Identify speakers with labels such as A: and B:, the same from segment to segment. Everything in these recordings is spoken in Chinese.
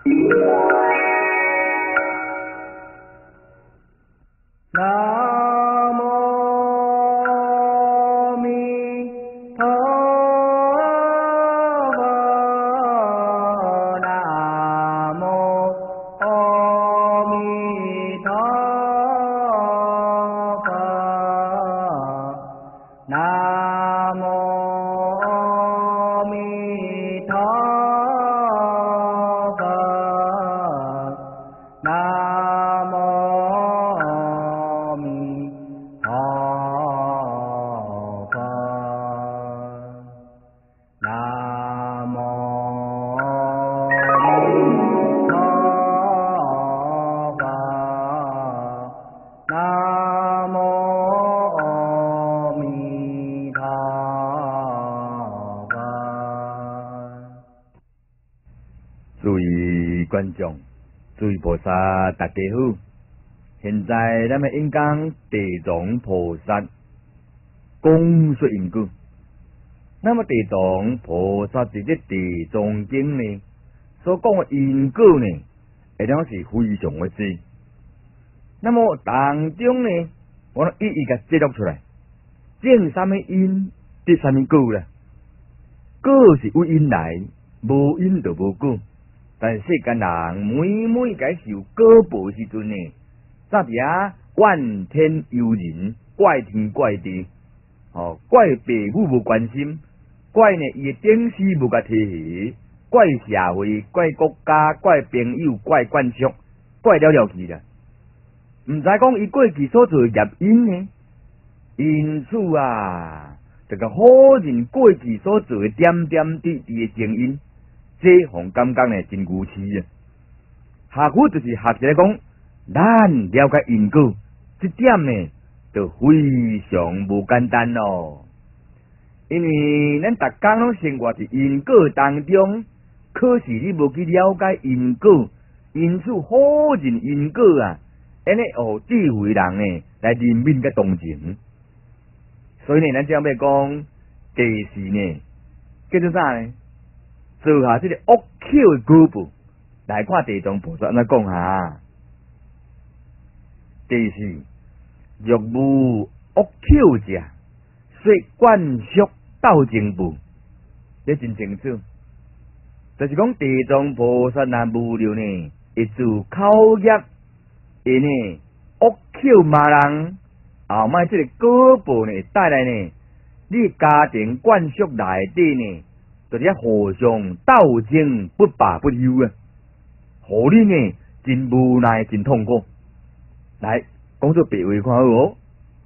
A: 南无阿弥陀佛，南无阿弥陀佛，南无阿弥陀佛，南无诸位观众、诸位菩萨，大家好！现在咱们演讲地藏菩萨讲说因果。那么地藏菩萨在这地藏经呢所讲的因果呢，会当是非常的多。那么当中呢，我一一甲记录出来，种什么因得什么果啦。果是有因来，无因就无果。但世间人每该受果报时阵呢，咋伫啊怨天尤人，怪天怪地，怪父母无关心，怪呢伊的顶事无甲提起，怪社会，怪国家，怪朋友，怪眷属，怪了去啦。毋知讲伊过去所做的业因呢，因此啊，这个好人过去所做的点点滴滴的情因。这互感觉呢真牛痴啊！下句就是学起来讲，咱了解因果，这点呢就非常无简单咯。因为咱逐工拢生活伫因果当中，可是你无去了解因果，因此好人因果啊，安尼互智慧人呢来认命甲同情。所以呢，咱只要讲第四呢，叫做啥呢？做下这个恶口的果报，来看地藏菩萨安怎讲下。第四，若无恶口者，说眷属斗争报，这真清楚。就是讲地藏菩萨若无了呢，会自口业，会呢恶口骂人，后摆这个果报呢带来呢，你家庭眷属内底呢。就咧互相斗争不罢不休啊！互你呢真无奈真痛苦。来讲做别话看好哦。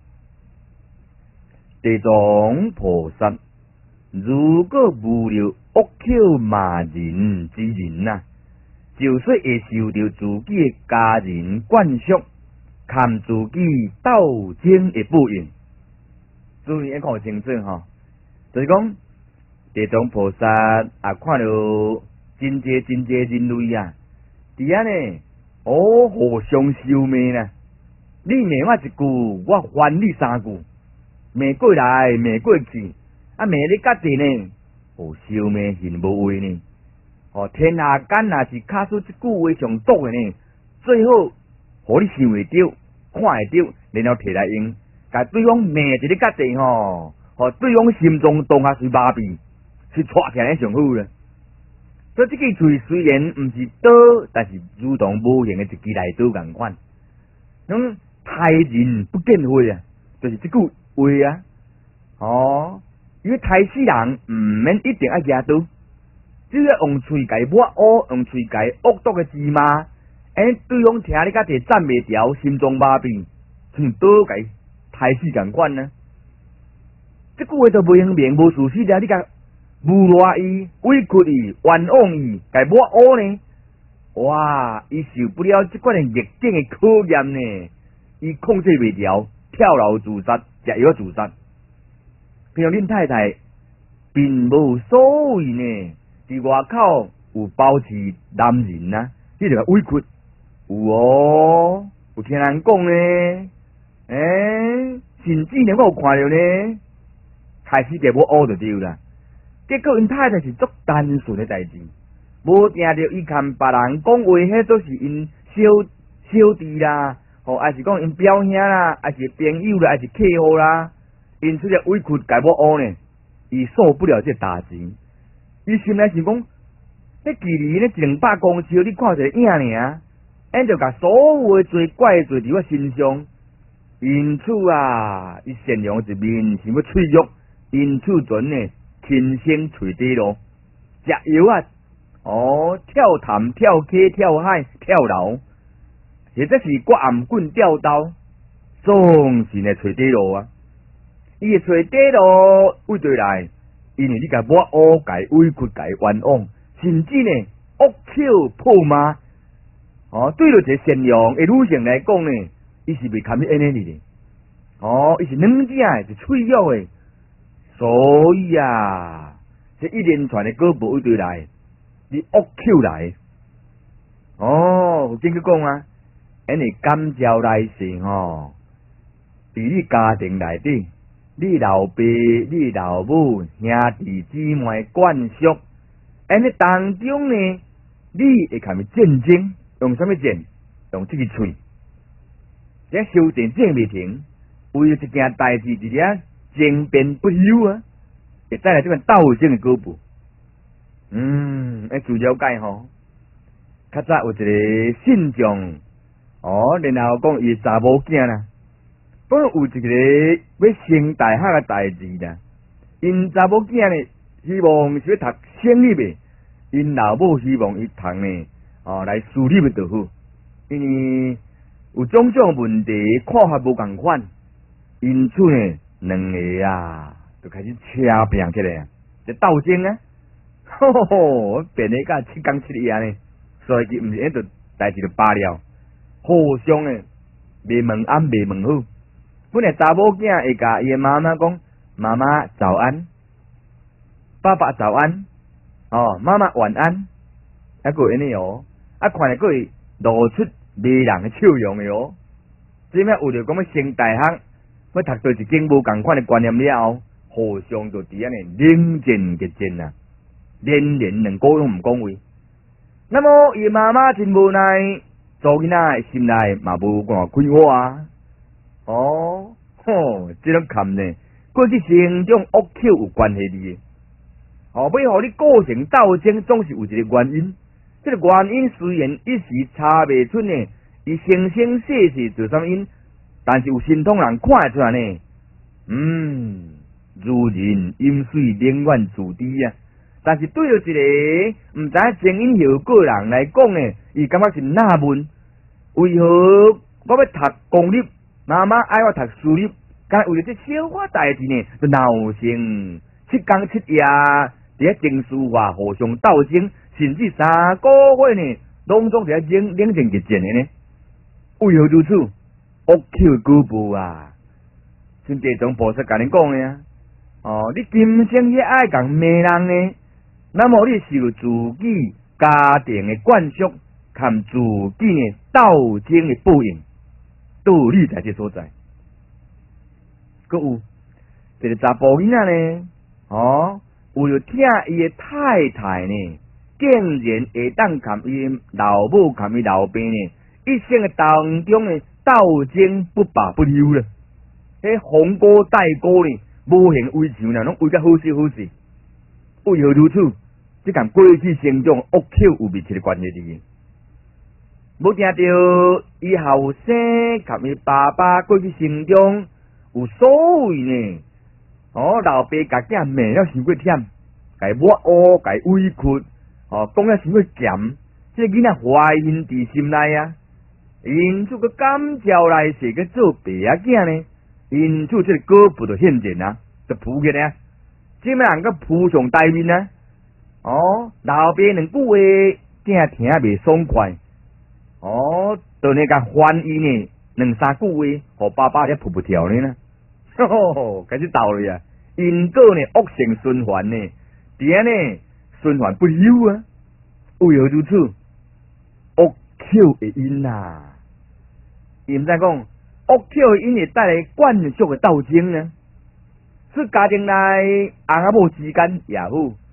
A: 地藏菩萨如果无了恶口骂人之人呐，就说会受到自己的家人眷属看自己斗争的报应。注意要看清楚哈，就是讲。地藏菩萨也看到真济人类啊，伫遐呢，互相消灭啦。你骂我一句，我还你三句，骂过来骂过去，骂你家己呢，消灭现无话呢。天下间若是卡出一句话上毒的呢，最好互你想会着、看会着，然后摕来用，甲对方骂一个家己吼，互对方心中当下是麻痹。是带起来上好啦。所以这个嘴虽然毋是刀，但是如同无形的一支来刀共款。种害人不见血啊，就是这句话啊。因为害死人毋免一定要举刀，只要用喙甲抹乌，用喙甲恶毒的字骂，对方听你家己赞袂调，心中麻痹，像刀甲害死共款啊。这句话就无用面无事实了，你甲。侮辱伊、委屈伊、冤枉伊，该抹乌呢？哇！伊受不了这款的逆境的考验呢，伊控制袂了，跳楼自杀，食药自杀。譬如恁太太，并无所谓呢，伫外口有保持男人啊，你就委屈，有哦，有听人讲呢，甚至呢我有看到呢，开始就抹乌就对啦。结果因太太是足单纯的代志， 无定着伊看别人讲话，迄都是因小弟啦，还是讲因表兄啦，还是朋友啦，还是客户啦，因出个委屈家我乌呢，伊受不了这打击，伊心内想讲，迄距离呢100公尺，你看一个影尔，因就甲所有的罪怪罪伫我身上，因此啊，伊善良一面想要脆弱，因此阵呢，亲身垂底路，食药啊，跳潭、跳溪、跳海、跳楼。或者是割颔棍、吊刀，总是呢找底路啊！伊会找底路为对来，因为你甲我乌改委屈改冤枉，甚至呢恶口破骂。对着一个善良的女性来讲呢，伊是袂堪去安尼哩。伊是软正是脆弱的，所以啊，这一连串的胳膊为对来，你恶口来。有经去讲啊。因为感召来时伫你家庭内底，你老爸、你老母、兄弟姊妹灌输，因为当中呢，你会看伊战争，用什么战？用这个喙，这修正正未停，为了一件代志，直接争辩不休啊！会带来这个斗争的脚步。自了解吼。较早有一个信众。然后讲伊查某囝啦，讲有一个要升大学嘅代志啦。因查某囝呢，希望是要读省立嘅，因老母希望伊读呢，来私立嘅就好。因为有种种问题看法无共款，因此呢，两个啊就开始车拼起来，就斗争啊！变得甲7天7夜呢，所以佢毋是迄度代志就罢了。互相诶，未问安未问好。本来查某囝会甲伊诶妈妈讲：“妈妈早安，爸爸早安，妈妈晚安。”还个安尼看来个会露出迷人诶笑容诶即摆为着讲要升大学，要读到一间无共款诶观念了后，互相就伫安尼冷战激战啊，连两个拢毋讲话。那么伊妈妈真无奈。做囡仔心内嘛无偌快活啊！这种坎呢，过去成种恶口有关系哩。要互你构成斗争，总是有一个原因。这个原因虽然一时查袂出呢，伊生生世世做啥因，但是有神通人看会出来呢。如人饮水，冷暖自知啊！但是对着一个毋知前因后果人来讲呢，伊感觉是纳闷，为何我要读公立，妈妈爱我读私立，敢为了这小可代志呢，就闹成7天7夜，伫遐情绪化互相斗争，甚至3个月呢，拢总伫遐冷战激战的呢？为何如此？恶口脚步啊！像地藏菩萨甲恁讲的啊，你今生也爱共骂人呢？那么你受自己家庭的灌输，含自己的斗争的报应，道理在这所在。搁有一个查甫囡仔呢，为了疼伊的太太呢，竟然会当含伊老母、含伊老爸呢，一生的当中呢，斗争不罢不休了。迄红锅带锅呢，无形为常啦，拢为甲好势好势。为何如此？即共过去生中恶口有密切的关系伫。无听到伊后生甲伊爸爸过去生中有所谓呢？老爸甲囝骂了伤过忝，甲伊抹乌，甲伊委屈，讲了伤过咸，即个囡仔怀恨伫心内啊。因此个感召来世去做爸仔囝呢，因此即个果报就现前啊，就浮起来啊。即摆人个浮上台面啊！老爸两句话，囝听袂爽快。就那甲翻译呢，2-3句话，互爸爸咧扑扑跳呢开始斗了啊！因果呢恶性循环呢，伫安呢循环不休啊！为何如此？恶口的因啊！伊毋知讲恶口的因会带来灌输的斗争呢？是家庭内翁仔某之间也好，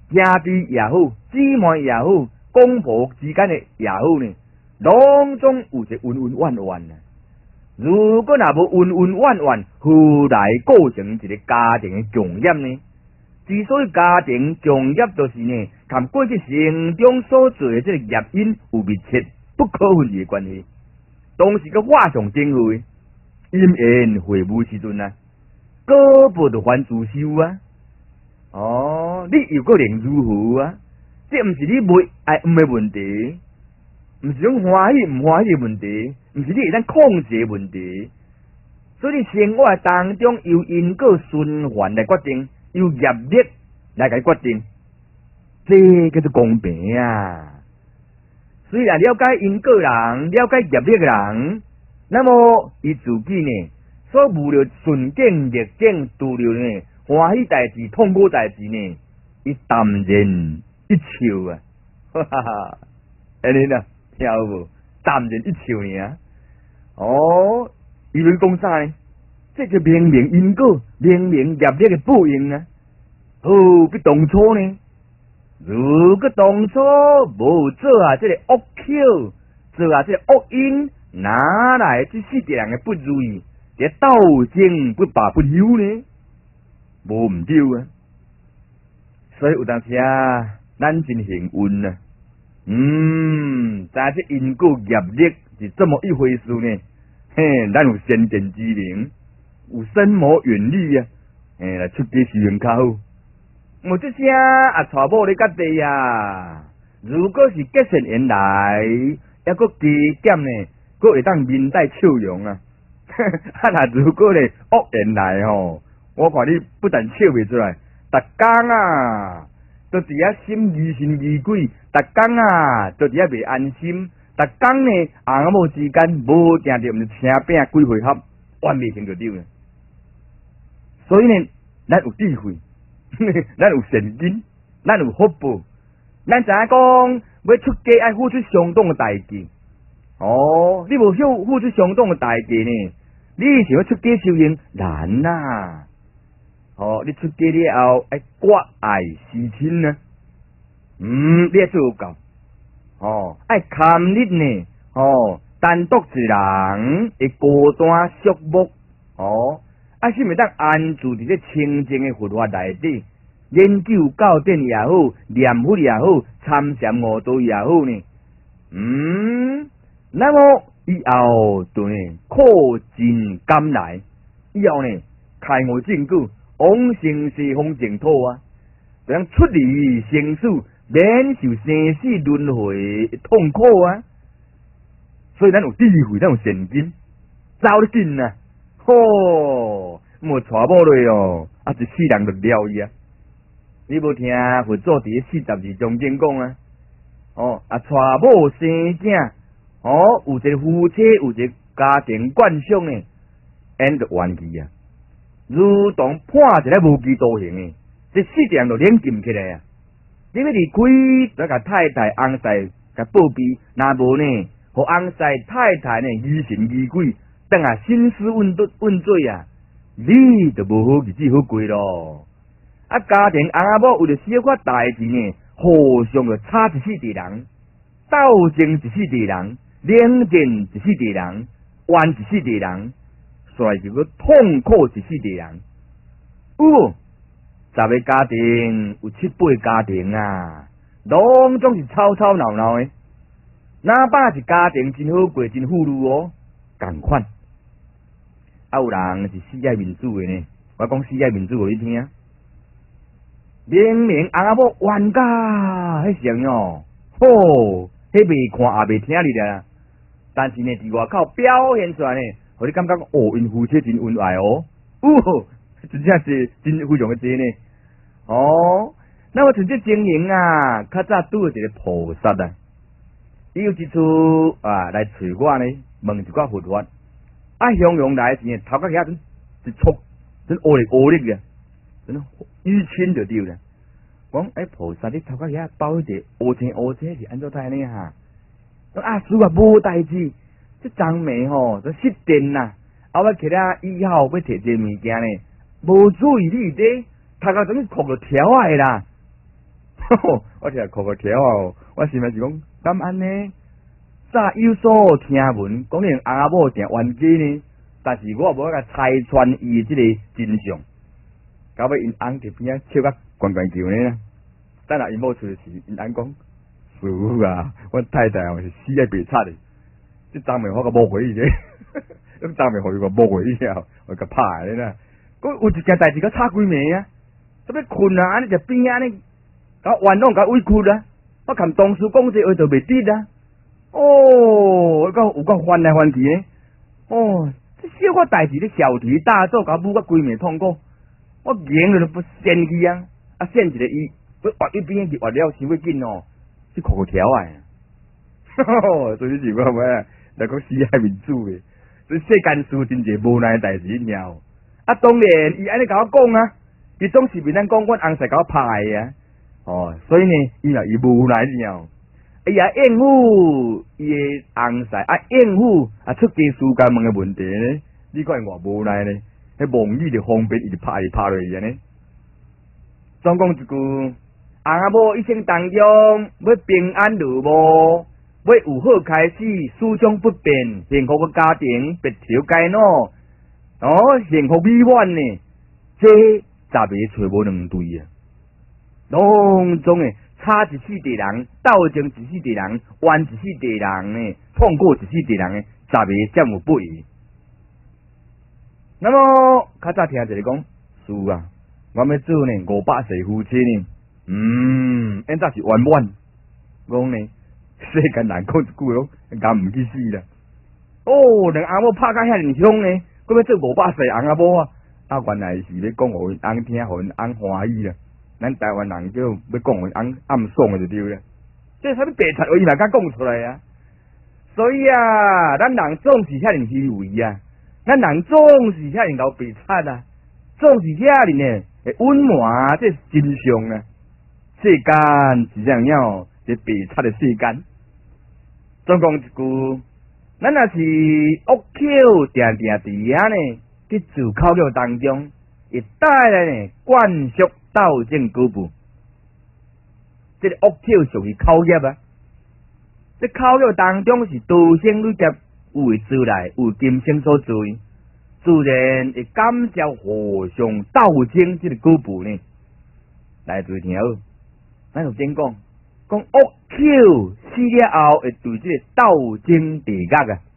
A: 兄弟也好，姊妹也好，公婆之间的也好呢，拢总有一恩恩怨怨啊。如果若无恩恩怨怨，何来构成一个家庭的重业呢？之所以家庭重业，就是呢，跟过去成长所做的这个业因有密切不可分离的关系。当时个画上正会，因缘会晤时阵啊，果报就还自受啊。哦，你又个能如何啊？这毋是你袂爱毋的问题，毋是种欢喜毋欢喜的问题，毋是你会当控制的问题。所以你生活当中由因果循环来决定，由业力来甲决定，这叫做公平啊。所以啊，了解因果人，了解业力的人，那么伊自己呢，所遇到顺境逆境，拄着呢欢喜代志、痛苦代志呢，伊淡然一笑啊，哈哈哈！安尼啊，听有无？淡然一笑尔。哦，伊要讲啥呢？这个明明因果，明明业力的报应啊！哦，比当初呢？如果当初无做啊，这个恶口，做啊这个恶因，哪来这世界人的不如意，这斗争不罢不休呢？无毋对啊！所以有当时啊，咱真幸运啊。知这因果业力是这么一回事呢？嘿，咱有先见之明，有深谋远虑啊，来出家修行较好。我这些啊，娶某咧甲地啊，如果是结善缘来，还佫加减呢，佫会当面带笑容啊。那如果咧恶缘来吼，我看你不但笑袂出来，逐工啊，都伫遐心疑神疑鬼，逐工啊，都伫遐袂安心，逐工呢，翁某之间无定着毋是车饼几回合，完袂成就丢呢。所以呢，咱有智慧。咱有神经，咱有福报，咱知影讲要出家爱付出相当的代价。哦，你无付出相当的代价呢？你想要出家修行难呐。哦，你出家了后爱割爱思亲呢？你爱做够。哦，爱堪日呢？哦，单独一人会孤单寂寞。哦。是咪当安住伫这清净的佛法内底，研究教典也好，念佛也好，参禅悟道也好呢？那么以后就呢扩进甘来，以后呢开悟正果，往生西方净土啊，就让出离生死，免受生死轮回痛苦啊！所以咱有智慧，咱有神经，走得紧啊！吼，莫娶某嘞哦，一世人就了伊啊！你无听佛祖伫42章经讲啊？哦，娶某生囝，哦，有一个夫妻，有一个家庭惯想呢，因就完去啊！如同判一个无期徒刑诶，这世人就冷静起来啊！你要离开，要甲太太、翁婿甲报备，若无呢，互翁婿太太呢疑神疑鬼。等下心思问罪啊，你就无好日子好过咯。啊，家庭翁某为着小可代志呢，互相就吵一世地人，斗争一世地人，冷战一世地人，怨一世地人，所以就个痛苦一世地人。10个家庭有7、8家庭啊，拢总是吵吵闹闹的。哪怕是家庭真好过，真富裕哦，同款。有人是世界民主的呢，我讲世界民主互你听。明明翁某冤家，迄时哦，吼，迄未看也未听你啦。但是呢，伫外口表现出来呢，互你感觉哦，因夫妻真恩爱哦，真正是真非常的多呢。哦，那么像这经营啊，较早拄着一个菩萨啊，伊有一次啊来找我呢，问一寡佛法。向阳来时，头壳遐真一撮，真乌力啊，真淤青就对了。讲菩萨，你头壳遐包一个乌青是安怎太呢哈？啊，师傅无代志，这张眉吼都失电啦。我起来以后要摕这物件呢，无注意你这头壳怎么哭着条啊啦？ 我听哭哭跳哦，我心内是讲，敢安呢？早有所听闻，讲恁翁仔某定冤家呢，但是我无甲拆穿伊即个真相。到尾因翁伫边仔笑甲悬悬叫呢。等下因某出时，因翁讲：师傅啊，阮太太是死爱白贼的，即昨暝我甲无回伊咧，迄昨暝互伊个无回伊了，我甲拍咧啦。佮有一件代志，佮吵几暝啊！特别困啊，安尼就边仔安尼，甲冤枉甲委屈啊！我含同事讲这话就袂得啊！哦，有够翻来翻去呢！哦，这小可代志咧小题大做，甲母甲规暝痛苦，我硬着都不生气啊！啊，现一个伊，要挖一边去挖了，伤要紧哦，去哭哭条啊！所以是我咩？来讲死海民主诶，所以世间事真侪无奈代志了。啊，当然伊安尼甲我讲啊，伊总是袂当讲阮翁婿甲我拍诶啊！哦，所以呢，伊无奈了。哎呀，应付伊诶翁婿啊，应付啊出家事间问诶问题呢，你看偌无奈呢？迄网语就方便，伊就拍落去安尼。总讲一句，翁仔某一生当中要平安如无，要有好开始，思想不变，幸福个家庭别条街喏。哦，幸福美满呢，这咋袂找无两对啊？拢总诶。差一世地人，斗争一世地人，冤一世地人呢，痛过一世地人呢，咋袂这么不义？那么较早听一个讲，是啊，我要做呢500世夫妻呢，现在是冤枉，讲呢世间人讲一句咯，敢唔去死啦？哦，人翁某拍甲遐尼凶呢，佮要做500世翁仔某啊！啊，原来是要讲互因翁听，互因翁欢喜啦。咱台湾人叫要讲的暗爽的就对了，这啥物白贼话伊嘛敢讲出来啊？所以啊，咱人总是遐尼虚伪啊，咱人总是遐尼搞白贼啊，总是遐尼呢会隐瞒这真相啊。世间是这样，这白贼的世间。总讲一句，咱若是恶口定定伫遐呢，伫自口语当中，会带来呢灌输。斗争举步，这个恶口属于口业啊！这口业当中是多生累劫为自来，为今生所罪，自然会感召互相斗争这个举步呢。来注意听好，咱就先讲恶口死了后会对这个斗争地角啊！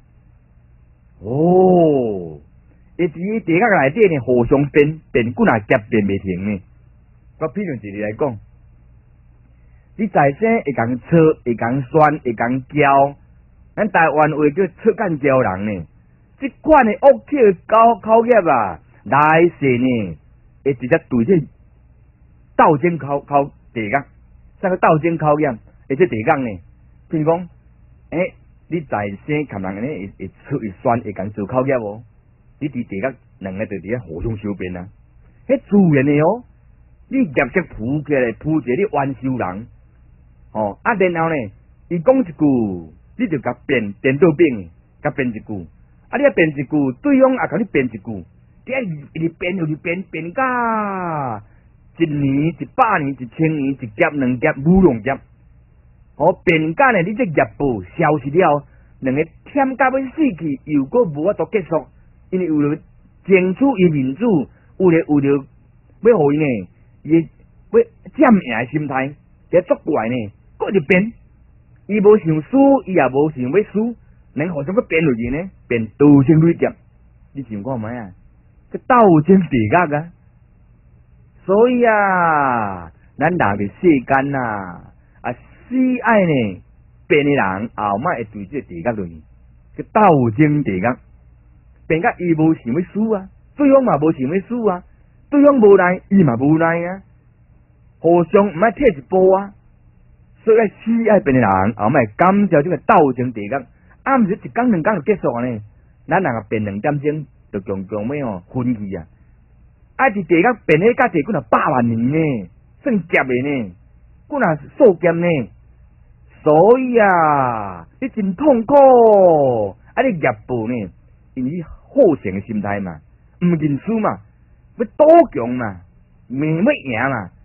A: 哦，会伫地角内底呢互相变几啊劫变袂停呢。我譬如一个来讲，你在生会讲错，会讲酸，会讲骄，咱台湾话叫错干骄人呢。即款的恶口业啊，来世呢会直接对这斗争口地角，啥个斗争口业，而且地角呢，譬如讲，你在生看人呢会错会酸会讲做口业无？你伫地角两个就伫遐互相相辩啊，迄自然的哦。你业绩铺起来，铺一个你冤仇人，然后呢，伊讲一句，你就甲变颠倒变，甲变一句，你啊变一句，对方也甲你变一句，一直变又是变甲1年、100年、1000年、1劫、2劫、5劫，变甲呢，你这业报消失了，两个忝甲要死去，又搁无法度结束，因为为了争取伊民主，为了要互伊呢。伊要占赢的心态，这作怪呢，搁就变，伊无想输，伊也无想要输，能互相要变落去呢，变多生累劫。你想看卖啊？这斗争地角啊！所以啊，咱人嘅世间啊，死爱呢变的人后摆会对这地角落去，这斗争地角，变甲伊无想要输啊，对方嘛无想要输啊。对方无奈，伊嘛无奈啊，互相毋爱退一步啊，所以死爱变的人后摆感召这个斗争地角，毋是一工两工就结束呢。咱人变2点钟，就强要分去啊！伫地角变迄价值，佫若100万年呢，算劫的呢，佫若数劫呢。所以啊，你真痛苦，你业报呢，因为好胜的心态嘛，毋认输嘛。要赌强嘛，命要赢嘛，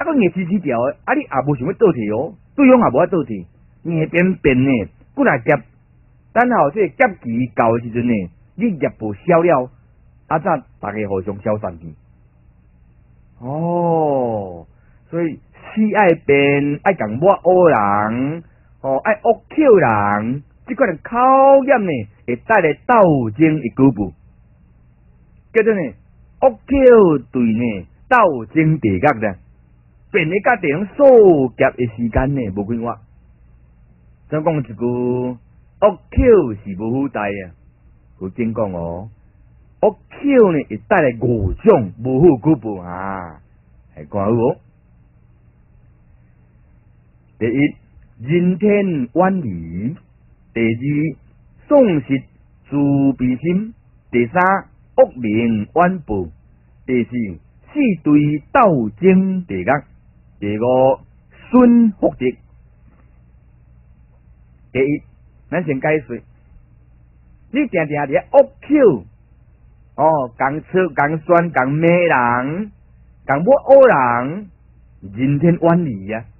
A: 佫硬直直条的，你也无想要倒退哦，对方也无法倒退，硬变变呢，佫来夹，等候这夹期到的时阵呢，你业务消了，怎大家互相消散去？哦，所以死爱变，爱共抹黑人，爱恶口人，即款考验呢，会带来斗争的局部，叫做呢恶口对呢斗争地角呢，变咧甲地方数夹的时间呢无几我。怎讲一句，恶口是无好代啊，有真讲哦。恶口呢会带来5种无好局部啊，系看好哦。第一，人天远离；第二，丧失自卑心；第三，恶名远播；第四，四对斗争地角；第五，顺福德。第一，咱先解说，你定定伫恶口。共吵、共酸、共骂人、共抹黑人，人天远离啊！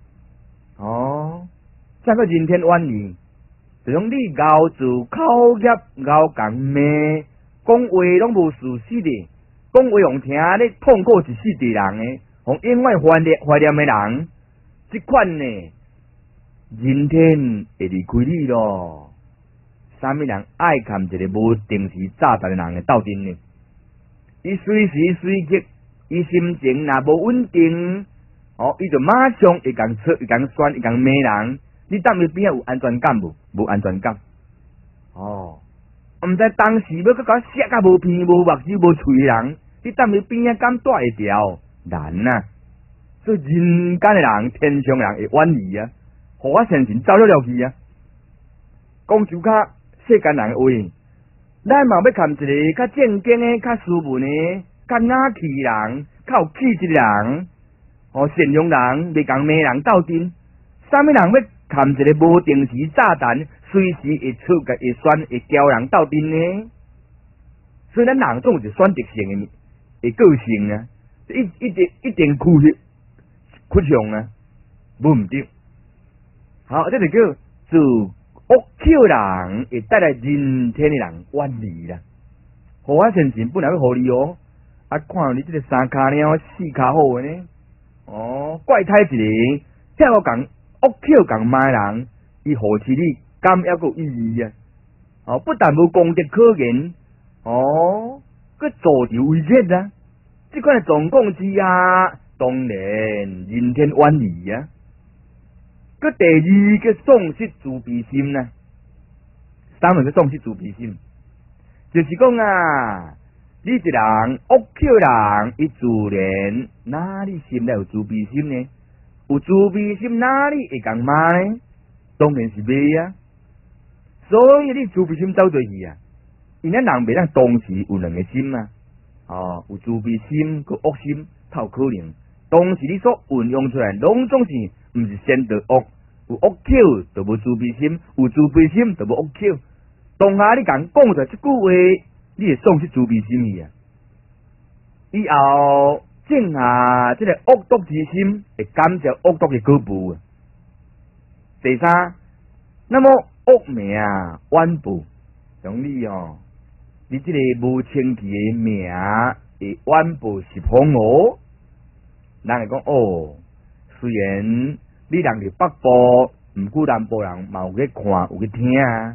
A: 啥叫人天远离？就讲你咬住口业、咬共骂，讲话拢无事实的，讲话用听咧痛苦一世的人诶，互永远怀念的人，即款呢，人天会离开你咯。啥物人爱看一个无定时炸弹的人的斗阵呢？伊随时随刻，伊心情若无稳定，伊就马上会共吵、会共酸、会共骂人。你当伊边仔有安全感无？无安全感。毋知当时要甲写甲无鼻、无目睭、无喙的人，你当伊边仔敢带会掉？难啊！所以人间的人、天上人会远离啊，互我先前走了去啊。讲就较世间人的话，咱嘛要看一个较正经的、较斯文的、较雅气人、较有气质的人，善良人，袂共骂人斗阵。啥物人要看一个无定时炸弹，随时会出个会酸会交人斗阵呢？所以咱人总有一选择性的个性啊，一定趋向啊，无毋对。好，这就叫做恶口人会带来人天的人远离啦。互我先前本来要互你看到你这个3骹猫4骹好的呢，怪胎一个，这我讲恶口共骂人，伊何其你敢还有意义啊？不但无功德可言，佮助纣为虐啊！这款的状况之下，当然人天远离啊。佮第二个丧失自卑心呢？三个丧失自卑心，就是讲啊，你一人恶口人，伊自然哪里心内有自卑心呢？有自卑心哪里会共骂呢？当然是袂啊。所以你自卑心走对去啊，因咱人袂当同时有两个心啊。有自卑心佮恶心，透可能。当时你所运用出来，拢总是毋是先得恶，有恶口就无自卑心，有自卑心就无恶口。当下你讲出来这句话，你会丧失自卑心去啊。以后种下这个恶毒之心，会减少恶毒的果报啊。第三，那么恶名远播，像你这个无清气的名会远播十方哦。人会讲虽然你人伫北部，毋过南部人嘛有去看，有去听啊。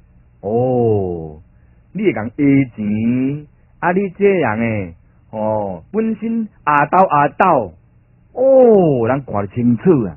A: 你会讲讹钱，你这人诶，本身阿斗，人看得清楚啊。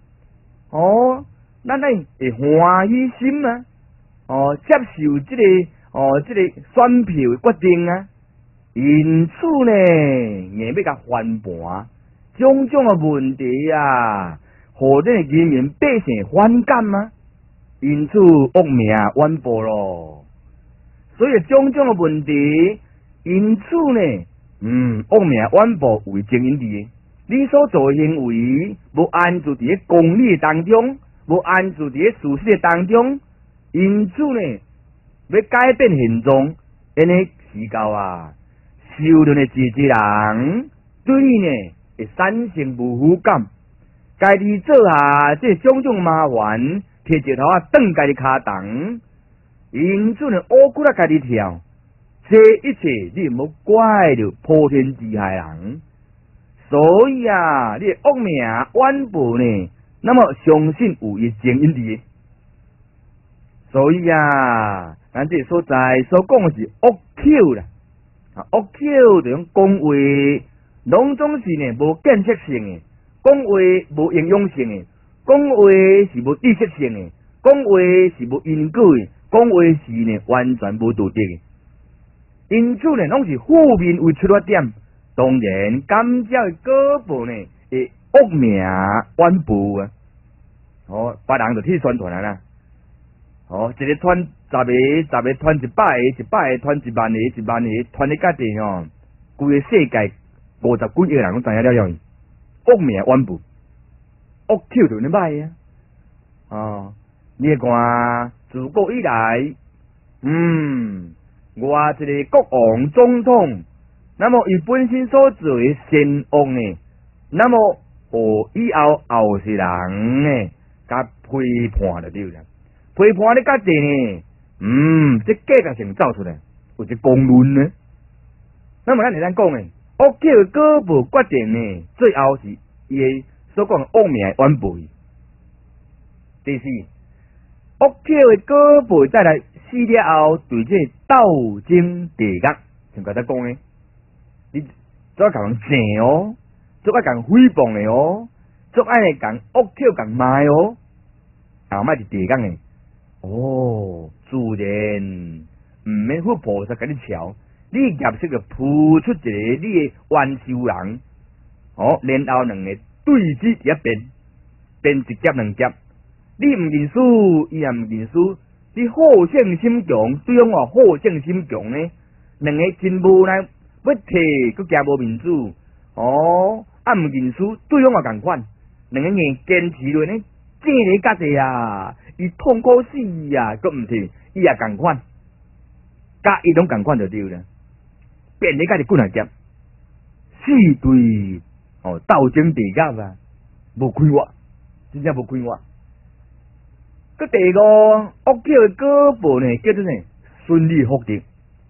A: 咱会欢喜心啊，接受这个选票的决定啊。因此呢，硬要甲翻盘，种种的问题啊，互咱人民百姓反感啊。因此恶名远播咯。所以种种的问题，因此呢，恶名远播为正因地。你所做的行为，无安住伫公理当中，无安住伫事实当中，因此呢，要改变现状，安尼时到啊，受论的自治人对你呢会产生无负感，家己做下这种种麻烦，摕石头挡家己骹重，因此呢，乌骨家己跳，这一切你莫怪着普天之下人。所以啊，你恶命冤报呢，那么相信有伊正因伫。所以啊，咱这所在所讲的是恶口啦，恶口就种讲话，拢总是呢无建设性的，讲话无营养性的，讲话是无知识性的，讲话是无因果的，讲话是呢完全无道德的。因此呢，拢是负面为出发点。当然，感召的果报呢，会恶命冤报啊！哦，别人就去宣传啦。哦，一个传10个传100个，100个传1万个，1万个传你家己哦，规个世界50几亿人拢知影了恶命冤报，恶口就你歹啊！哦，你看自古以来，我一个国王总统。那么，伊本身所做的善恶呢？那么，以后世人呢，甲批判就对啦。批判你家己呢？这价值性走出来，有一公论呢。那么，咱会当讲呢，恶口的果报决定呢，最后是伊的所讲的恶命的冤报。第四，恶口的果报再来死了后，对这斗争地狱，像刚才讲的。你做爱共人争哦，做爱共人诽谤的哦，做爱呢共恶口共骂哦，后摆是地狱的。哦，自然毋免佛菩萨甲你瞧，你业色就付出一个你的冤仇人，哦，然后两个对峙一变一劫两劫，你毋认输，伊也毋认输，你好胜心强，对方话好胜心强呢，两个真无奈。要摕佮惊无面子，哦，毋认输，对方也共款，两个人坚持落呢，正咧家己啊，伊痛苦死啊，佮毋摕，伊也共款，甲伊拢共款就对啦，变咧家己滚下劫，四对哦斗争地狱啊，无开活，真正无开活。佮第五恶口的果报呢，叫做呢顺利福德。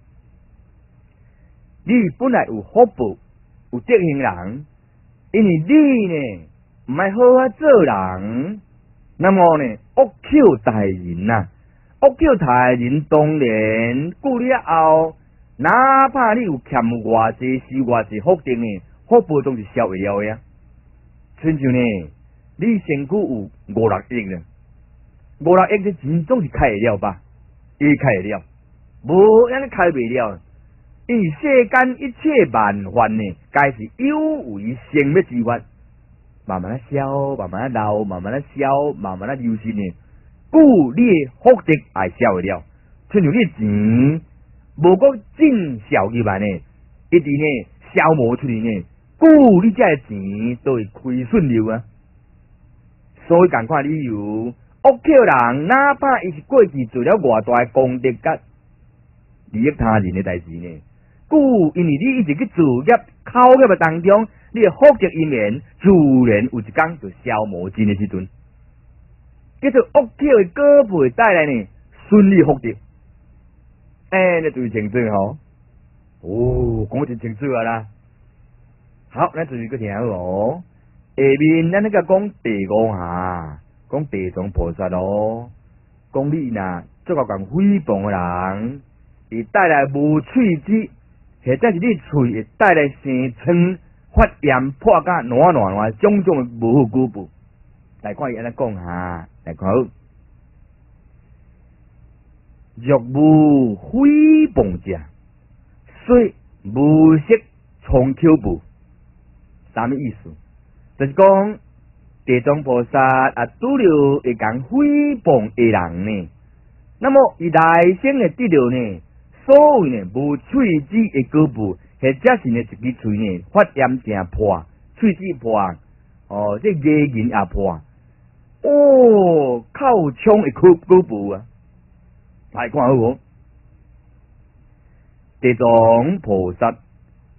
A: 你本来有福报，有德行人，因为你呢唔爱好好做人，那么呢恶口待人呐，恶口待人当然过了后，哪怕你有欠偌济是偌济福德呢，福报总是消会了的呀。亲像呢，你身躯有5-6亿呢，5-6亿的钱总是开会了吧？伊开会了，无安尼开袂了。因为世间一切万患呢，皆是有为生灭之法，慢慢消，慢慢流，慢慢消，慢慢流失呢。故你的福德爱消会了，亲像你钱无个正效入来呢，一直呢消磨出去呢，故你这钱都会亏损了啊。所以共款理由，恶口人哪怕伊是过去做了偌大功德甲利益他人的代志呢。故因为你一直去做业、口业的当中，你的福德因缘自然有一天就消磨尽的时阵，叫做恶口的果报带来呢顺利福德。你注意清楚吼。哦，讲真清楚啊啦。好，咱注意个听好哦。下面咱那个讲第五下，讲地藏菩萨咯，讲你呐做个讲诽谤的人，会带来无喙齿。或者是你喙会带来生疮、发炎、破甲、烂种种的无好果报。来看伊安尼讲下，来看好。若无诽谤者，虽无识从口报。啥物意思？就是讲地藏菩萨啊，拄着会讲诽谤的人呢，那么伊来生会得到呢？所谓呢，无喙齿的果报，或者是呢一支喙呢发炎正破，喙齿破，哦，这牙龈也破，哦，口疮的果报啊！来看好无？地藏菩萨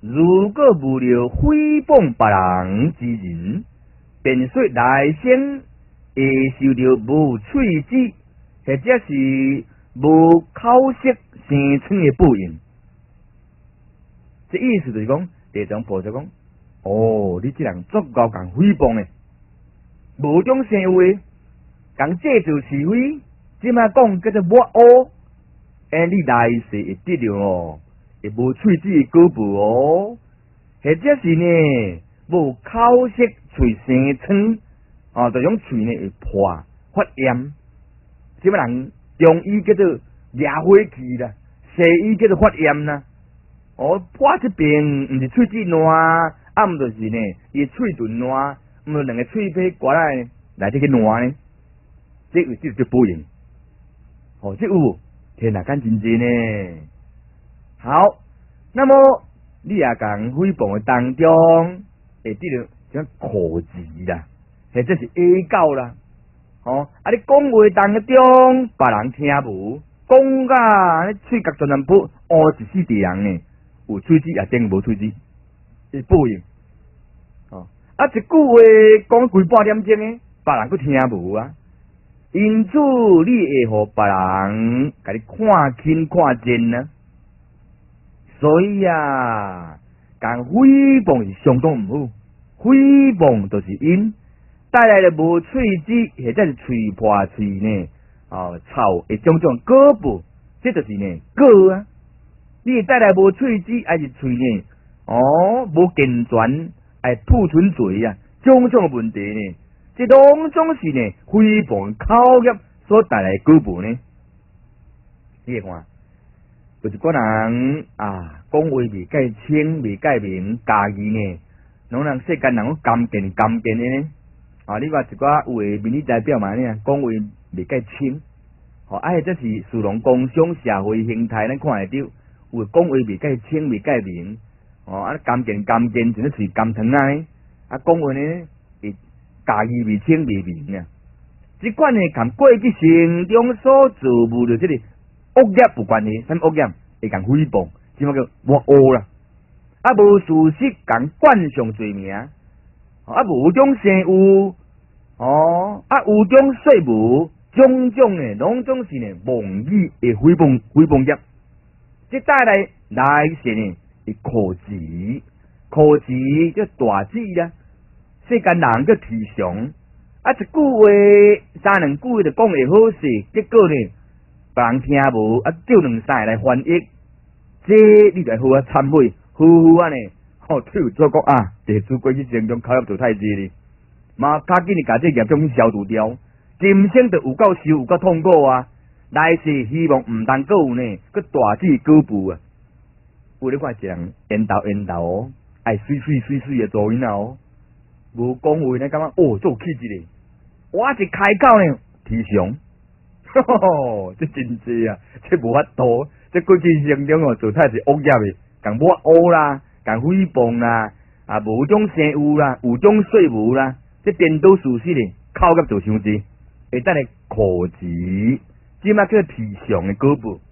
A: 如果无了诽谤别人之人，便说来生会受到无喙齿，或者是无口舌生疮的报应。这意思就是讲，地藏菩萨讲：哦，你这人足够共诽谤的，无种生话，共制造是非，即摆讲叫做抹黑，你来世会得着哦，会无喙齿的果报哦，或者是呢无口舌喙生疮，就种喙呢会破发炎，即摆人中医叫做牙火气啦，西医叫做发炎啦。破这边毋是喙齿烂，毋就是呢，伊喙唇烂，毋两个喙皮刮来这个烂呢，这有叫报应。这有天啊，干真济呢。好，那么你也讲诽谤的当中，会得到像口字啦，或者是A狗啦，你讲话当中，别人听无，讲甲喙角全然破，一世地人呢。有喙齿也顶无喙齿，是报应。一句话讲几半点钟呢，别人佫听无啊。因此，你会互别人甲你看轻看贱啊。所以啊，讲诽谤是相当毋好，诽谤就是因带来了无喙齿或者是喙破喙呢，臭会种种果报，这就是呢果啊。你会带来无喙齿，还是喙呢？无健全，还吐存罪啊，种种问题呢？这拢总是呢诽谤口业所带来果报呢。你看，就是个人讲话未介清，未介明，家己呢，拢让世间人甘见的呢。你话一寡有诶民意代表嘛呢，讲话未介清，这是属龙工商社会形态，咱看会到。有讲话未介清未介明，甘见，就咧喙甘糖啊！讲话呢，会家己未清未明啊！即款呢，同过去生中所做无着即个恶业有关系，什么恶业？会共诽谤，即么叫抹黑啦！无事实共冠上罪名，无种生有，有种说无，种种呢，拢总是呢妄语的诽谤业。这带来世呢，是苦字叫大字啦。世间人叫提倡，一句话三两句就讲会好势，结果呢，别人听无，叫两三来翻译，这你就好忏悔，好呢，退有做国地主过去生中口业做太济哩，嘛较紧甲这业种消除掉，今生就有够受，有够痛苦啊！来世希望毋通阁有呢，阁大字果报啊！有咧看一人缘投爱水的做因哦，无讲话呢，感觉做气质咧，我一开口呢，提上，这真济啊！这无法度，这过去生中做太济恶业的，共抹黑啦，共诽谤啦，无种生有啦，有种说无啦，这颠倒事实咧，口业做伤济，会等来苦字。即马叫提上的果报，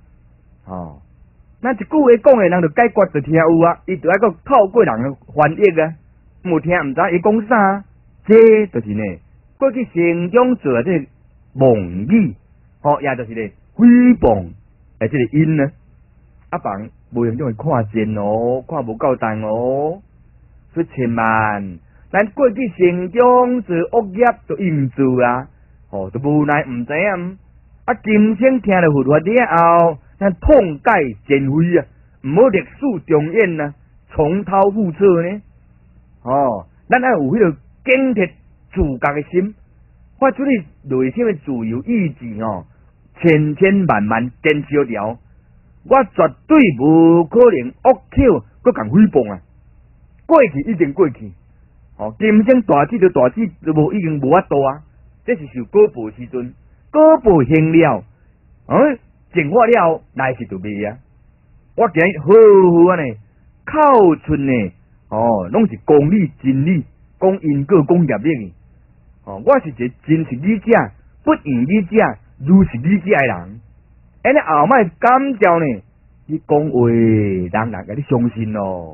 A: 咱一句话讲的人就解决就听有啊，伊就爱个透过人的翻译啊，无听毋知伊讲啥，这就是呢，过去生中做的这妄语，也就是呢诽谤，这个因呢，别无用种看见哦，看无够重哦，所以千万，咱过去生中做恶业就应做啊，就无奈毋知影。今生听了佛法了后，咱痛改前非啊，毋好历史重演啊，重蹈覆辙呢。咱要有迄个坚定自觉的心，发出你内心的自由意志千万坚持了，我绝对无可能恶口搁共诽谤啊！过去已经过去，今生大事就大事，就已经无法度啊！这是受果报时阵。果报行了，净化了，来世就未啊！我今日好呢，口出呢，拢是公理真理，讲因果讲业力。我是一个真实理者，不言理者，如实理者的人。安尼后摆感召呢，你讲话人甲你相信咯。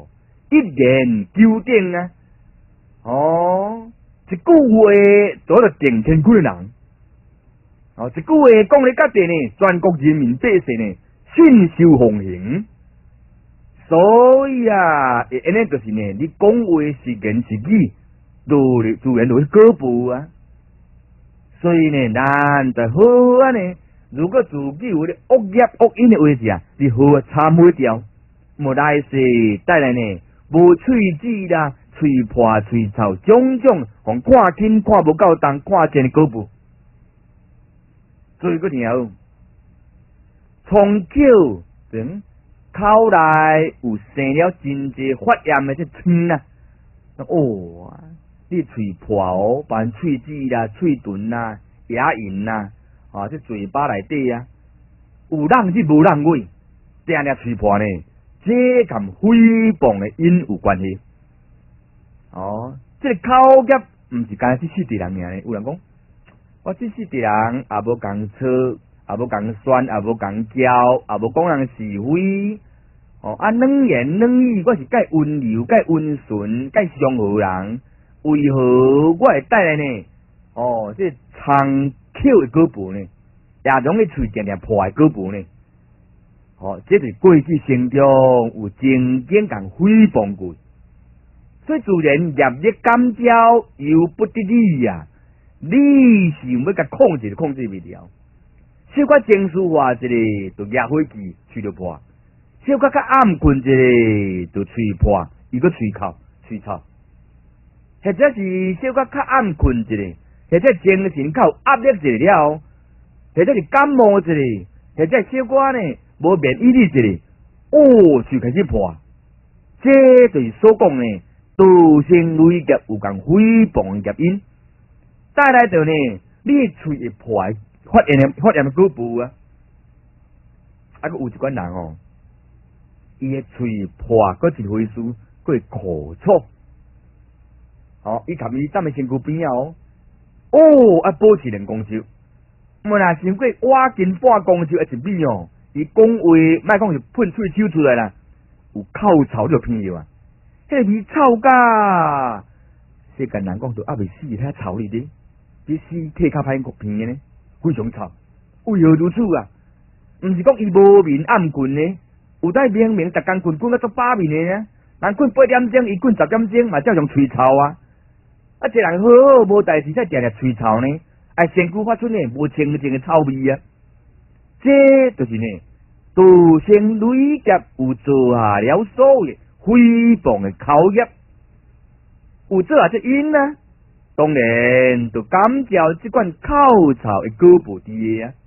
A: 一言九鼎啊！哦，一句话做着顶天几个人。哦，一句话讲咧甲地呢，全国人民百姓呢信受奉行。所以啊，安尼就是呢，你讲话是言是语，自然就会果报啊。所以呢，咱就好啊呢。如果自己有咧恶业恶因的话事啊，你好啊参会掉，无来是带来呢无喙齿啦、喙破、喙臭，种种互看轻看无够重、看见的果报。所以个条，从口等口内有生了真济发炎的这疮啊，哦，你喙破哦，办喙齿啦、喙唇啦、牙龈啦。啊！这嘴巴内底啊，有人是无人位，定定吹破呢，这跟诽谤的因有关系。哦，这个口业毋是干这四地人尔呢。有人讲，我这四地人也无讲错，也无讲酸，也无讲骄，也无讲人是非。哦，啊，软言软语，我是介温柔、介温顺、介相和人，为何我会带来呢？哦，这长口的果报呢，也容易喙定定破的果报呢。哦，这是过去生中有曾经共诽谤过，所以自然业力感召由不得你呀。你是要甲控制，控制袂了。小可情绪化一个，就压火机喙就破；小可较暗困一个，就喙破，伊个喙口、喙臭；或者是小可较暗困一个。或者精神较有压力一了，或者是感冒一个，或者小可呢无免疫力一个，哦，就开始破。这就是所讲呢，道生累劫有共诽谤的业因，带来着呢，你喙会破发炎的果报啊。啊，佮有一款人哦，伊的喙破，佮一回事，佮会口臭。哦，伊含伊踮喺身躯边啊哦。哦，啊，保持2公尺，莫若想过挖近半公尺一米哦。伊讲话莫讲是喷喙手出来啦，有口臭就偏要啊。迄个味臭噶，世间人讲就还未死，遐臭哩的，比死体较歹偏的呢，非常臭。为何如此啊？毋是讲伊无眠暗困呢，有在明明逐工困到足8面的呢，人困8点钟，伊困10点钟，嘛照样吹臭啊。啊，一人好好无代志，才定定吹臭呢，啊，身躯发出呢无清净的臭味啊！这就是呢，道生累劫有做下了所谓诽谤的口业，有做下这因啊，当然就感召这款口臭的果报伫个啊。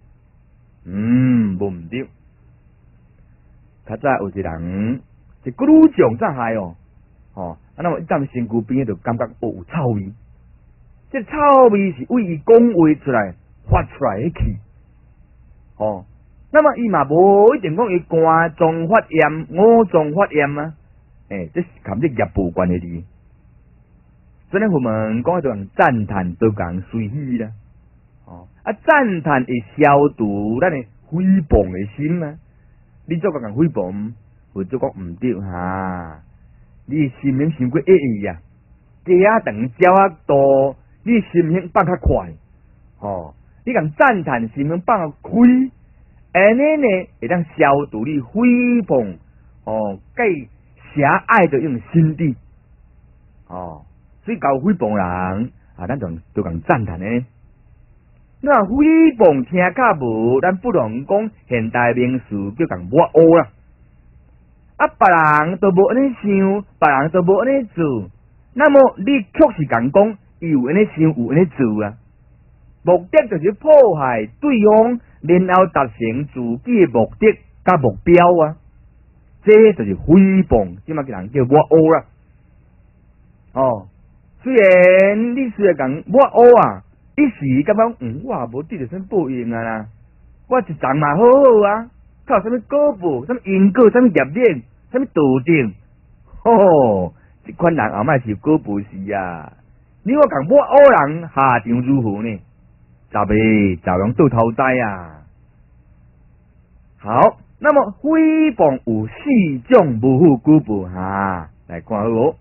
A: 无毋对，较早有一人，一个女将怎害哦？哦，啊，那么一站身躯边就感觉哦有臭味，这臭味是为伊讲话出来发出来的气。哦，那么伊嘛无一定讲伊肝脏发炎、五脏发炎啊，这是含这业报关系的。所以我们讲一种赞叹都讲随喜啦。哦，啊，赞叹会消除咱的诽谤的心啊。你做个讲诽谤，或者讲毋对哈。你心明想过意啊，鸡仔长鸟仔多，你心明放较快，哦，你讲赞叹心明放较开，安尼呢会当消除你诽谤，哦，计狭隘的用心地，哦，所以搞诽谤人啊，咱就讲赞叹呢。那诽谤听较无，咱不能讲现代名词叫讲抹黑啦。啊，别人都无安尼想，别人都无安尼做，那么你确实讲讲，伊有安尼想，有安尼做啊。目的就是迫害对方，然后达成自己的目的甲目标啊。这就是诽谤，即马个人叫抹黑啦。哦，虽然你虽然讲抹黑啊，一时感觉我也无得到啥报应啊啦，我一仗嘛好好啊。靠什么果报，什么因果，什么业力，什么道定，吼，这款人后摆是果报事啊！你我讲抹黑人下场如何呢？十个照样倒头栽啊！好， 那么诽谤有4种无负举报哈，来看好无？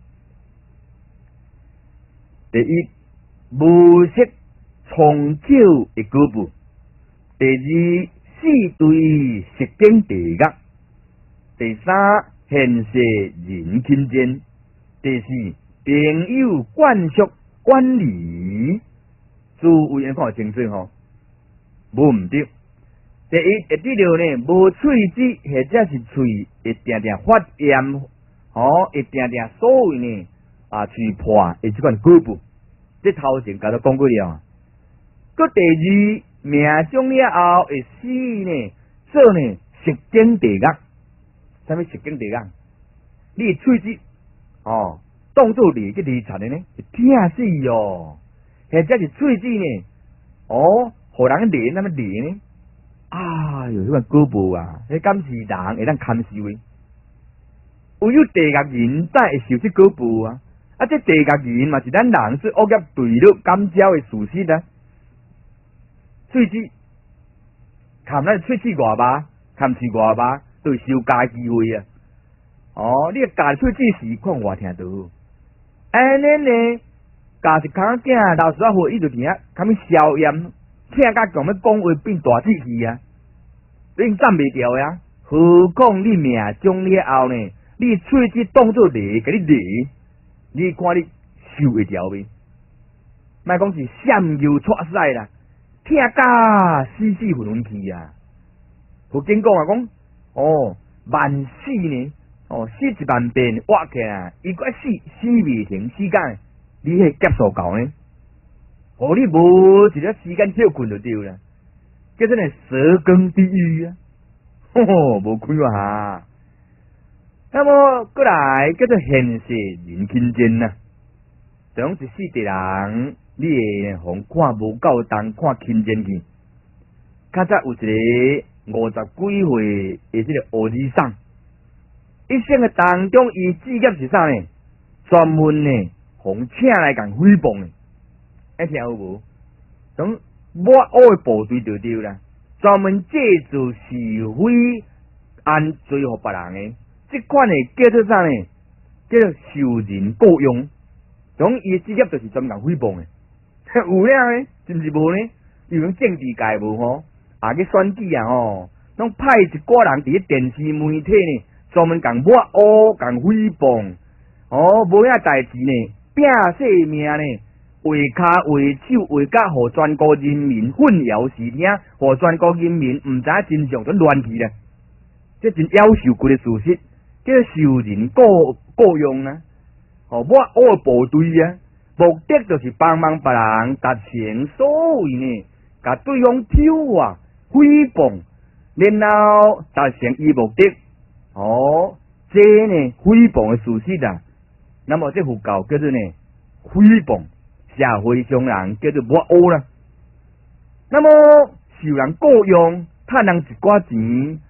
A: 第一，无实从少的举报；第二，4对实景地角；第三，现世人轻贱；第四，朋友灌输管理。诸位，看清楚吼，无毋对。第一，会记着呢，无喙齿或者是喙会定定发炎，会定定所谓呢喙破的即款举报，这头前甲都讲过了。佮第二，命中了后会死呢，做呢食经地角。啥物食经地角？你喙齿当作犁去犁田的呢，会疼死哟。或者是喙齿呢，互人犁那么犁呢？哎哟，迄款举报啊，迄敢是人会当堪受的。唯有地角人才会受这举报啊！这地角人嘛是咱人做恶业对立感召的事实啊。喙齿，看咱喙齿外巴，看喙外巴，都会受加机会啊！你加喙齿时看偌听到，安尼呢？加一空仔囝老师啊，互伊就听，堪物消炎，听甲讲要讲话变大志气啊！你站袂掉呀？何况你命中了后呢？你喙齿当作犁，甲你犁，你看你受会掉未？莫讲是闪油错屎啦，听甲死魂去啊！佛经讲啊，讲万死呢，死10000遍活起来，伊个死未停，死干。你迄接受够呢？你无一个时间休困就对啦，叫做呢蛇羹地狱啊！无看啊哈。那么过来叫做现世人轻贱呐，种一世的人，你会互看无够重，看轻贱去。较早有一个50几岁的这个乌子桑，一生的当中，伊职业是啥呢？专门呢。请来共诽谤诶，听有无？种抹黑的部队就对啦，专门借助是非安罪互别人诶，即款诶叫做啥呢？叫做受人雇佣。种伊职业就是专共诽谤诶，有了呢，是毋是无呢？有种政治界无吼，去选举啊拢派一寡人伫电视媒体呢，专门共抹黑、共诽谤，无遐代志呢。拼性命呢，画骹画手画甲，互全国人民混淆视听，互全国人民毋知真相，就乱去啦。这真夭寿骨的事实，叫受人雇佣啊！抹黑部队啊，目的就是帮忙别人达成所谓呢，甲对方挑啊、诽谤，然后达成伊目的。这呢诽谤的事实啊。那么这佛教叫做呢诽谤，社会上人叫做抹黑啦。那么受人雇佣，趁人一寡钱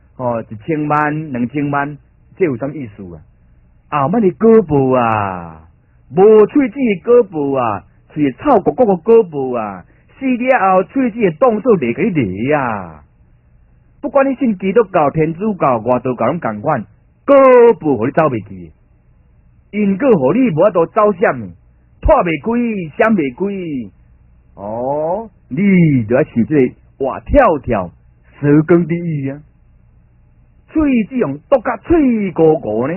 A: ，1000万、2000万，这有啥意思啊？后摆的举报啊，无喙齿的举报啊，喙臭国国的举报啊，死了后喙齿会当作犁给你犁啊！不管你信基督教、天主教、外道教拢共款，举报互你走袂去。因果互你无法度走闪，破袂开，闪袂开，你就要受这个活跳跳、蛇羹地狱啊！喙齿用剁甲脆糊糊呢，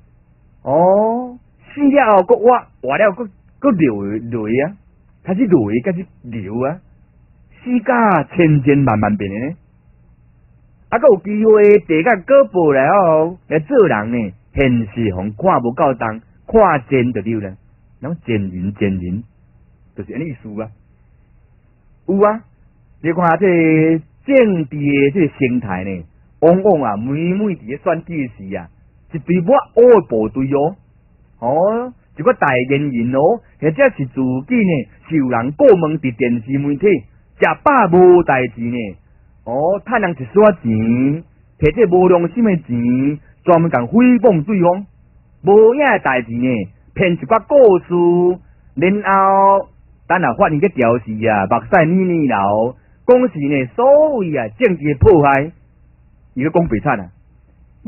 A: 死了后佫活了佫流啊，开始流开始流啊，死甲千万遍的呢，佫有机会地甲举报来来做人呢。现实互看无够重，看真就对啦。然后奸人，就是安尼意思啊。有啊，你看这政治的这个生态呢，往往啊，每伫咧选举时啊，一堆抹黑的部队一个代言人或者是自己呢受人过问伫电视媒体，食饱无代志呢，趁人一撮钱，摕这无良心的钱。专门共诽谤对方，无影的代志呢，骗一寡故事，然后等下发现个调戏啊，目屎泥流，讲是呢所谓啊政治的迫害，伊个讲白惨啊，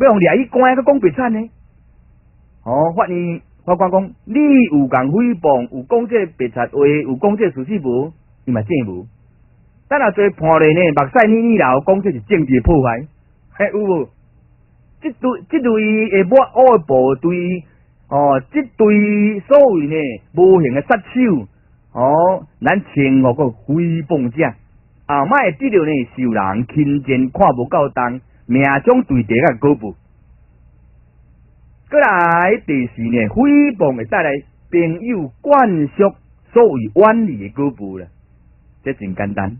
A: 要用掠去关，佮讲白惨呢？哦，法官讲，你有共诽谤，有讲这白贼话，有讲这事实无？伊嘛正无。咱若做判例呢，目屎腻腻流，讲这是政治破坏，有无？这类的抹黑部队，这对所谓呢无形的杀手，咱称呼个诽谤者，后摆得到呢受人轻贱，看无够重，命中对地个高步。过来第四呢，诽谤会带来朋友灌输所谓远离的高步啦，这真简单。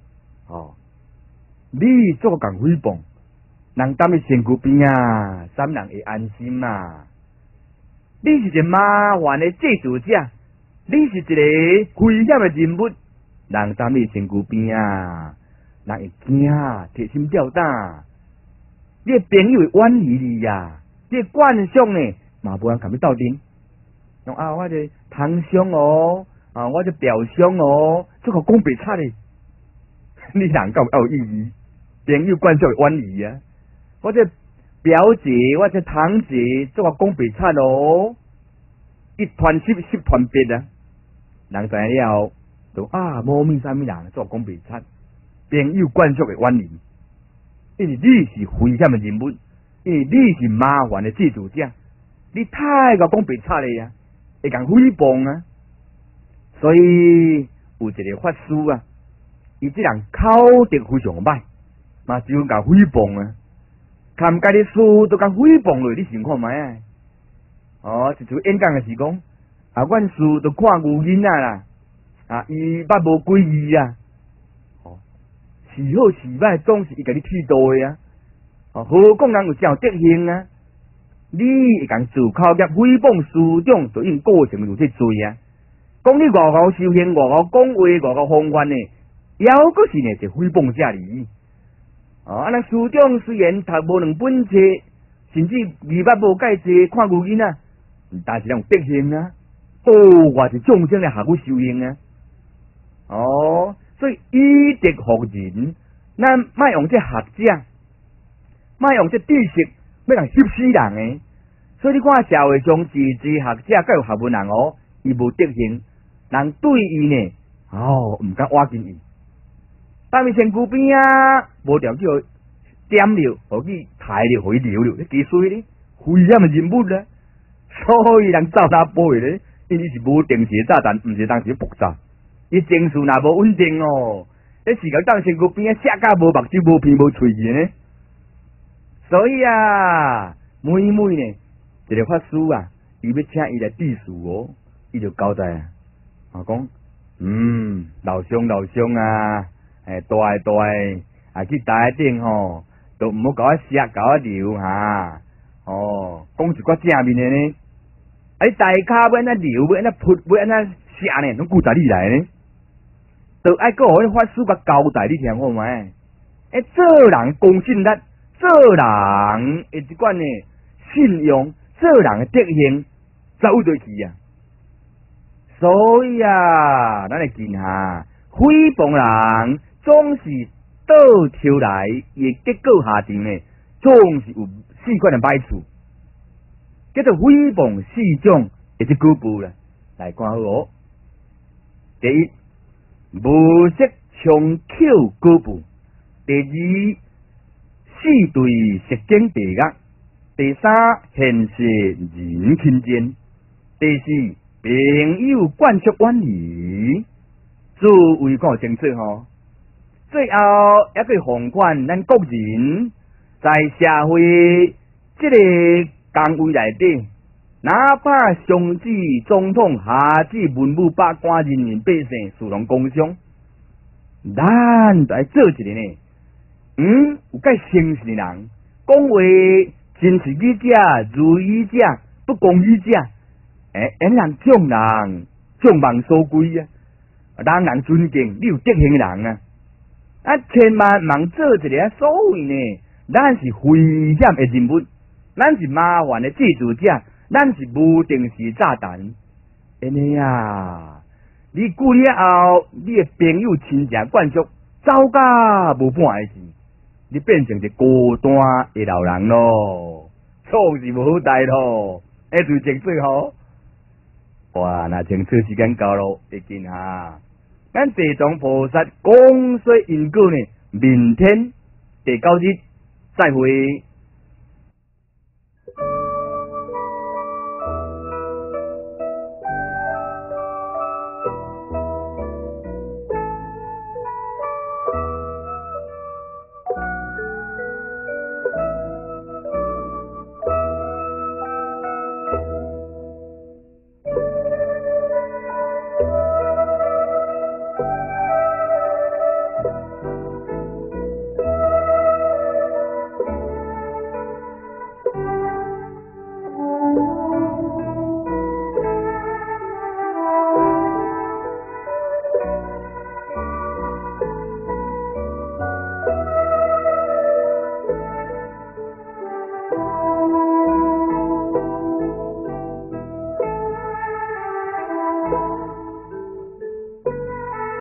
A: 你做共诽谤，人踮咧身躯边啊，啥人会安心嘛？你是一个麻烦的制度者，你是一个危险的人物，人踮咧身躯边啊，人会惊，提心吊胆。你的朋友会远离你呀，你的惯性呢，嘛无人甲你斗阵。讲我这堂兄我这表兄这个讲白贼咧，你人够有意义？朋友惯性会远离啊！我这表姐，我这堂姐，做个讲白贼咯，一团十团别啊！人知影了，就无面啥物人做讲白贼，朋友惯性会远离，因为你是危险的人物，因为你是麻烦的制度者，你太个讲白贼咧呀，会讲诽谤啊！所以有一个法师啊，伊这人口德非常歹，嘛就讲诽谤啊。看家己书都讲诽谤落，你想看卖啊？一次演讲的是讲，阮书都看牛囡仔啦，伊捌无几字啊，是好是歹，总是伊甲你剃度的啊。何讲人有这样德行啊？你会讲自口业诽谤师长，就应构成有这罪啊。讲你外口修行，外口讲话，外口风范呢，还阁是呢，是诽谤者哩。咱师长虽然读无两本册，甚至字捌无介济，看牛囡仔，但是有德行啊。我是众生来下去修行啊。所以以德服人，咱莫用这学者，莫用这知识，要人吸死人诶。所以你看社会上自学者，甲有学问人伊无德行，人对伊呢，毋敢挖进伊。当伊身躯边无条叫点了，互伊抬了，互伊流了，你几衰咧？危险的人物咧，所以人走他背咧，因为是无定时炸弹，毋是当时爆炸。伊情绪若无稳定迄时间当身躯边写甲无目睭、无鼻、无喙呢。所以每呢，一个法师伊要请伊来致辞伊就交代讲老兄大个，去台顶都毋好甲我写，甲我流讲一寡正面的呢。你大骹要安怎流，要安怎扑，要安怎写呢？拢顾在你来呢？都爱个互法师甲交代你听好卖。做人公信力，做人一款呢信用，做人的德行走对去啊。所以咱来见下，诽谤人总是倒抽来，伊结果下场呢，总是有四款的歹处。叫做诽谤四种，也是几步啦。来看好第一，无识冲口几步；第二，四对实景地恶；第三，现世人轻贱；第四，朋友灌输远离。诸位讲清楚最后也可以奉劝咱国人，在社会这个岗位内底，哪怕上至总统，下至文武百官、人民百姓、士农工商，咱就要做一个呢，有介诚实的人，讲话真实语者、如语者、不公语者，让众人众望所归啊，让人尊敬，你有德行的人千万唔通做一个所谓呢，咱是危险的人物。咱是麻烦的制度者，咱是无定时炸弹。安尼你久了后，你的朋友亲戚灌输，走甲无半个字， 你变成一孤单的老人咯，创是无好代咯，下就净最好。哇，那净出时间到咯，会见哈。咱地藏菩萨讲说因果呢，明天第9日再会。